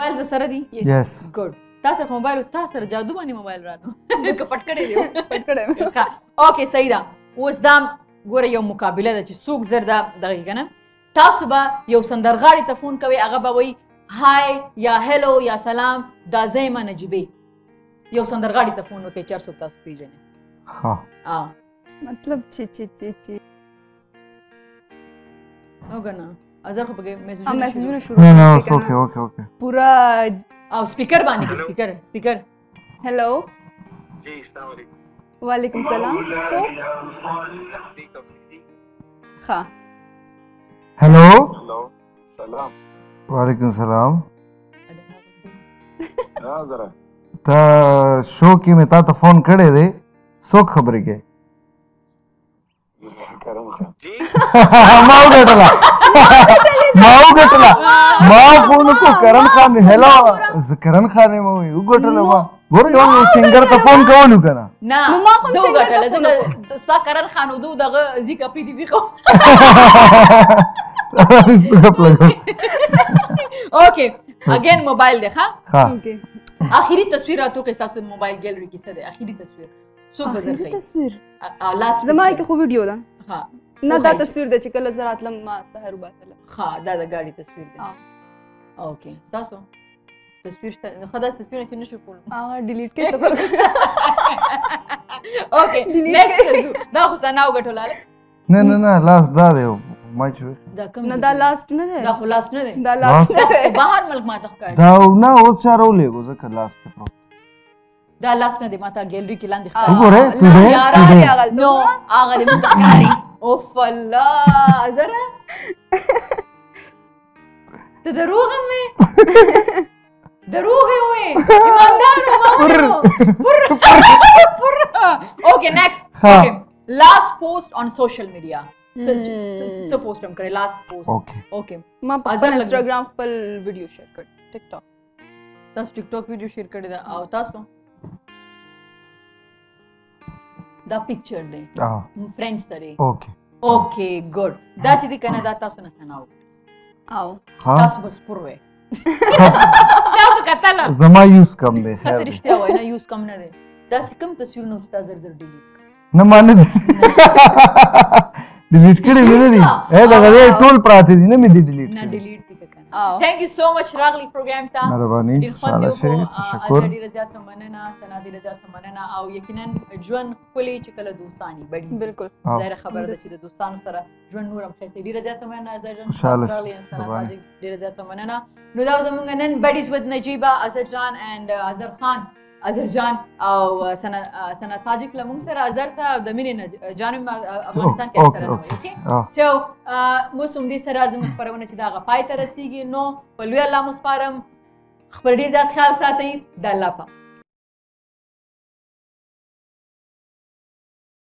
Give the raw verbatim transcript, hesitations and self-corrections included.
موبایل ز سره دی یس ګډ تا سره موبایل تا سره جادو باندې موبایل رانو که پټ کړی دی پټ کړی اوکې صحیح ده اوس دا ګوره یو مقابله ده چې څوک زر دا دغه که نه تاسو به یو سندرغاړي ته فون کوئ هغه به وایي های یا هلو یا سلام دا زه یم نجیبې یو سندرغاړي ته فون وکړئ چې هر څوک تاسو پېژنئ ها مطلب چې چې چې چې او که نه ازر خو پکې میسجونه شروع نه نه اوس اوکې اوکې اوکې پورا او سپیکر باندې کې سپیکر سپیکر هلو جی السلام علیکم وعلیکم السلام سو ها هلو हेलो सलाम وعلیکم السلام हाँ जरा تا شو کې مې تا ته فون کړی دی څوک خبرې کې करन खान जी ما وګټله ما وګټله ما فون کو کرن خان هلو زه کرن خان یم وګټله ما ګوره یو سنگر ته فون کولو که نه نه نو ما خو ده singer ته وګټله phone ځکه ستا کرن خان و ده دغه زیک افریدي بیخو استغفر الله اوکې اگین موبایل دی ښه ها اوکې آخري تصویر راتوقع ستاسو موبایل ګیلري کې څه دی آخري تصویر څوک به زر آخري ښیي تصویر لاست زما کې خو ویډیو ده ها نه دا تصویر ده چې کله زه راتلم ما سحر وباسله ها دا د ګاډي تصویر دی اوکې ستاسو تصویر شته ښه داسې تصویرونه چې نشو کولی هغه ډیلیټ کړه سفر اوکې نیکسټ ته ځو دا خو ثنا وګټله نه نه نه لاس دا دی ما چې دا کوم نه دا لاست نه دا ده خو لاست نه دی دا لاست نه ده بهر ملک ماته ښکاري دا نه اوس چا راولېږو ځکه لاس کې پروت دا لاست نه دی ماته ګیلري کې لاندې وګوره ښکاري ټوډے یاره ټوډے هغه نو هغه دې موږ ته ښکاري اوف الله زره ته دروغ هم وې دروغ یې وې ایماندار وې ما ونیو پر اوکې نیکسټ ها. اوکې لاست پوسټ آن سوشل میډیا څه پوسټ هم کړی لاست پوسټ اوکې اوکې ما په ازر خپل لګ- انستګرام خپل ویډیو شیر کړ ټیک ټاک تاسو ټیک ټاک ویډیو شیر کړی دا او تاسو دا پکچر دی فرینډز سره اوکې اوکې ګډ دا چې دی کنه دا تاسو نه سناو او ها تاسو بس پر وې تاسو کتل زما یوز کم دی خاطر خیر دی. رښتیا وای نه یوز کم نه دی دا کوم تصویرونه چې تاسو زر زر ډیلیټ نه ما نه دي ډیلیټ کړي مې نه دي اے دا غوړې ټول پراته دي نه مې دي ډیلیټ نه کړي ډیلیټ دي کنه او ثانک یو سو مچ راغلی پروګرام ته مهرباني ډیر خوند ساده شي یو تشکر ډیره زیاته مننه سنا ډیره زیاته مننه او یقینا ژوند ښکلی چې کله دوستاني بړي بالکل او. ظاهره خبره ده چې د دوستانو سره ژوند نور هم ښه ډیره زیاته مننه ازر جان خوشحاله تاسو شو. راغلي سنا مهرباني. تاجک ډیره زیاته مننه نو دا زمونږ نن بډیز ود نجیبه ازر جان اند ازر خان ازر جان او سنا سنا تاجک له موږ سره ازر ته د مینې جانب افغانستان کې اوکې سره اوکې اوکې اه. سو موږ هم دې سره زموږ خبرونه چې دا غپای ته رسیږي نو په لوی الله مو سپارم خپل ډیر زیات خیال ساتئ د الله په